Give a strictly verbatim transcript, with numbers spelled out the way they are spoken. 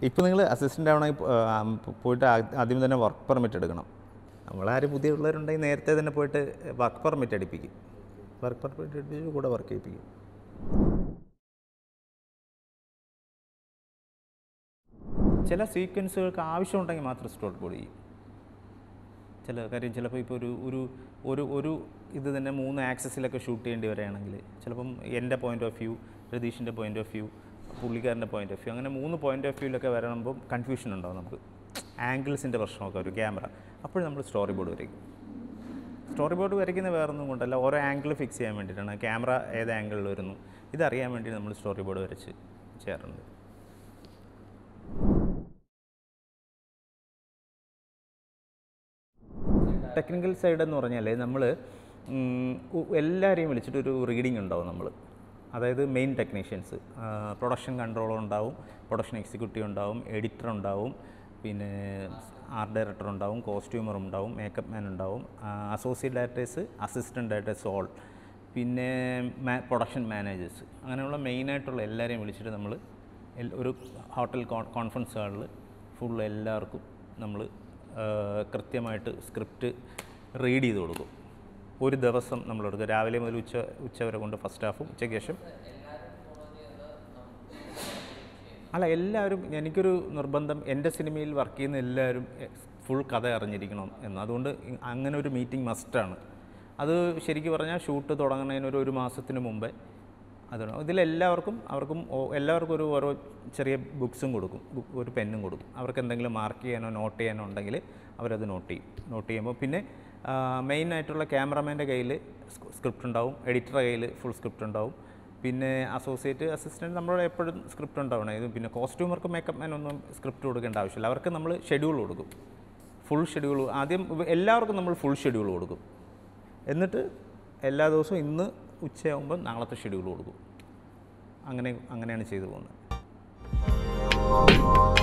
ഇപ്പോൾ നിങ്ങൾ അസിസ്റ്റൻ്റ് ആവണമെങ്കിൽ പോയിട്ട് ആദ്യം തന്നെ വർക്ക് പെർമിറ്റ് എടുക്കണം. നമ്മളാരും പുതിയ പിള്ളേരുണ്ടെങ്കിൽ നേരത്തെ തന്നെ പോയിട്ട് വർക്ക് പെർമിറ്റ് എടുപ്പിക്കും. വർക്ക് പെർമിറ്റ് എടുപ്പിച്ച് കൂടെ വർക്ക് ചെയ്യിപ്പിക്കും. ചില സീക്വൻസുകൾക്ക് ആവശ്യമുണ്ടെങ്കിൽ മാത്രം സ്റ്റോറി ബോർഡ് ചെയ്യും. ചില കാര്യം ചിലപ്പോൾ ഇപ്പോൾ ഒരു ഒരു ഒരു ഒരു ഇത് തന്നെ മൂന്ന് ആക്സസിലൊക്കെ ഷൂട്ട് ചെയ്യേണ്ടി വരികയാണെങ്കിൽ ചിലപ്പം എൻ്റെ പോയിൻ്റ് ഓഫ് വ്യൂ, രതീഷിൻ്റെ പോയിൻ്റ് ഓഫ് വ്യൂ, പുള്ളിക്കാരൻ്റെ പോയിൻ്റ് ഓഫ് വ്യൂ, അങ്ങനെ മൂന്ന് പോയിൻ്റ് ഓഫ് വ്യൂവിലൊക്കെ വരുമ്പം കൺഫ്യൂഷൻ ഉണ്ടാവും നമുക്ക്. ആംഗിൾസിൻ്റെ പ്രശ്നമൊക്കെ ഒരു ക്യാമറ, അപ്പോൾ നമ്മൾ സ്റ്റോറി ബോർഡ് വരയ്ക്കും. സ്റ്റോറി ബോർഡ് വരയ്ക്കുന്ന വേറൊന്നും കൊണ്ടല്ല, ഓരോ ആംഗിൾ ഫിക്സ് ചെയ്യാൻ വേണ്ടിയിട്ടാണ്. ക്യാമറ ഏത് ആംഗിളിൽ വരുന്നു ഇതറിയാൻ വേണ്ടി നമ്മൾ സ്റ്റോറി ബോർഡ് വരച്ച് ചെയ്യാറുണ്ട്. ടെക്നിക്കൽ സൈഡ് എന്ന് പറഞ്ഞാൽ നമ്മൾ എല്ലാവരെയും വിളിച്ചിട്ടൊരു റീഡിംഗ് ഉണ്ടാവും നമ്മൾ. അതായത് മെയിൻ ടെക്നീഷ്യൻസ്, പ്രൊഡക്ഷൻ കൺട്രോളർ ഉണ്ടാവും, പ്രൊഡക്ഷൻ എക്സിക്യൂട്ടീവ് ഉണ്ടാവും, എഡിറ്റർ ഉണ്ടാവും, പിന്നെ ആർട്ട് ഡയറക്ടർ ഉണ്ടാവും, കോസ്റ്റ്യൂമർ ഉണ്ടാവും, മേക്കപ്പ് മാൻ ഉണ്ടാവും, associate directors, assistant directors all, പിന്നെ പ്രൊഡക്ഷൻ മാനേജേഴ്സ്, അങ്ങനെയുള്ള മെയിനായിട്ടുള്ള എല്ലാവരെയും വിളിച്ചിട്ട് നമ്മൾ ഒരു ഹോട്ടൽ കോൺഫറൻസ് ഹാളിൽ ഫുൾ എല്ലാവർക്കും നമ്മൾ കൃത്യമായിട്ട് സ്ക്രിപ്റ്റ് റീഡ് ചെയ്ത് കൊടുക്കും. ഒരു ദിവസം നമ്മളെടുക്കും, രാവിലെ മുതൽ ഉച്ച ഉച്ച വരെ കൊണ്ട് ഫസ്റ്റ് ഹാഫും, ഉച്ചയ്ക്ക് ശേഷം അല്ല എല്ലാവരും. എനിക്കൊരു നിർബന്ധം, എൻ്റെ സിനിമയിൽ വർക്ക് ചെയ്യുന്ന എല്ലാവരും ഫുൾ കഥ അറിഞ്ഞിരിക്കണം എന്ന്. അതുകൊണ്ട് അങ്ങനെ ഒരു മീറ്റിംഗ് മസ്റ്റാണ്. അത് ശരിക്കും പറഞ്ഞാൽ ഷൂട്ട് തുടങ്ങുന്നതിന് ഒരു ഒരു മാസത്തിന് മുമ്പേ അതാണ്. ഇതിലെല്ലാവർക്കും അവർക്കും എല്ലാവർക്കും ഒരു ഓരോ ചെറിയ ബുക്സും കൊടുക്കും, ഒരു പെന്നും കൊടുക്കും. അവർക്ക് എന്തെങ്കിലും മാർക്ക് ചെയ്യാനോ നോട്ട് ചെയ്യാനോ ഉണ്ടെങ്കിൽ അവരത് നോട്ട് ചെയ്യും. നോട്ട് ചെയ്യുമ്പോൾ പിന്നെ മെയിനായിട്ടുള്ള ക്യാമറമാൻ്റെ കയ്യിൽ സ്ക്രിപ്റ്റ് ഉണ്ടാവും, എഡിറ്ററുടെ കയ്യിൽ ഫുൾ സ്ക്രിപ്റ്റ് ഉണ്ടാവും, പിന്നെ അസോസിയേറ്റ് അസിസ്റ്റൻറ്റ് നമ്മളോട് എപ്പോഴും സ്ക്രിപ്റ്റ് ഉണ്ടാവണം. ഇത് പിന്നെ കോസ്റ്റ്യൂമർക്ക് മേക്കപ്പ് മാനൊന്നും സ്ക്രിപ്റ്റ് കൊടുക്കേണ്ട ആവശ്യമില്ല. അവർക്ക് നമ്മൾ ഷെഡ്യൂൾ കൊടുക്കും, ഫുൾ ഷെഡ്യൂൾ. ആദ്യം എല്ലാവർക്കും നമ്മൾ ഫുൾ ഷെഡ്യൂൾ കൊടുക്കും. എന്നിട്ട് എല്ലാ ദിവസവും ഇന്ന് ഉച്ചയാകുമ്പോൾ നാളത്തെ ഷെഡ്യൂൾ കൊടുക്കും. അങ്ങനെ അങ്ങനെയാണ് ചെയ്തു പോകുന്നത്.